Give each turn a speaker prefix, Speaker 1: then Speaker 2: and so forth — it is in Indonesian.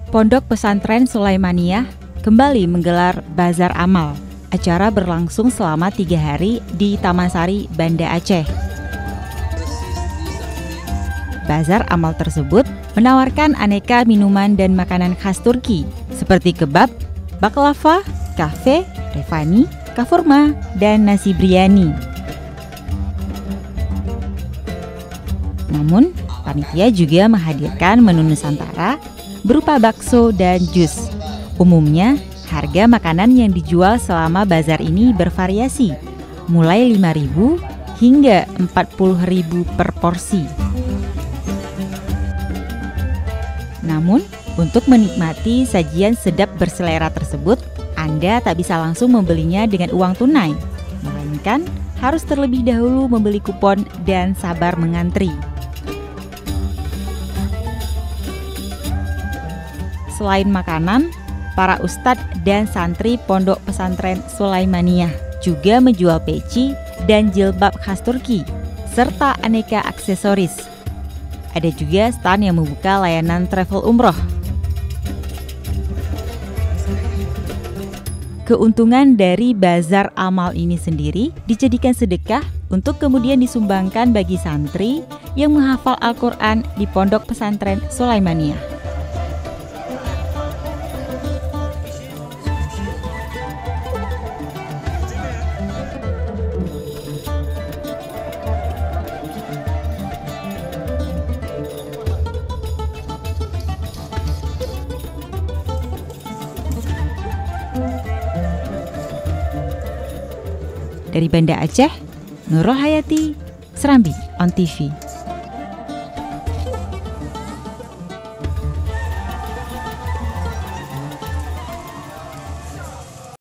Speaker 1: Pondok Pesantren Sulaimaniyah kembali menggelar Bazar Amal. Acara berlangsung selama 3 hari di Taman Sari, Banda Aceh. Bazar Amal tersebut menawarkan aneka minuman dan makanan khas Turki seperti kebab, baklava, kafe, revani, kafurma, dan nasi biryani. Namun, panitia juga menghadirkan menu Nusantara berupa bakso dan jus. Umumnya, harga makanan yang dijual selama bazar ini bervariasi, mulai 5.000 hingga 40.000 per porsi. Namun, untuk menikmati sajian sedap berselera tersebut, Anda tak bisa langsung membelinya dengan uang tunai, melainkan harus terlebih dahulu membeli kupon dan sabar mengantri. Selain makanan, para ustadz dan santri Pondok Pesantren Sulaimaniyah juga menjual peci dan jilbab khas Turki, serta aneka aksesoris. Ada juga stan yang membuka layanan travel umroh. Keuntungan dari Bazar Amal ini sendiri dijadikan sedekah untuk kemudian disumbangkan bagi santri yang menghafal Al-Quran di Pondok Pesantren Sulaimaniyah. Dari Banda Aceh, Nurul Hayati, Serambi on TV.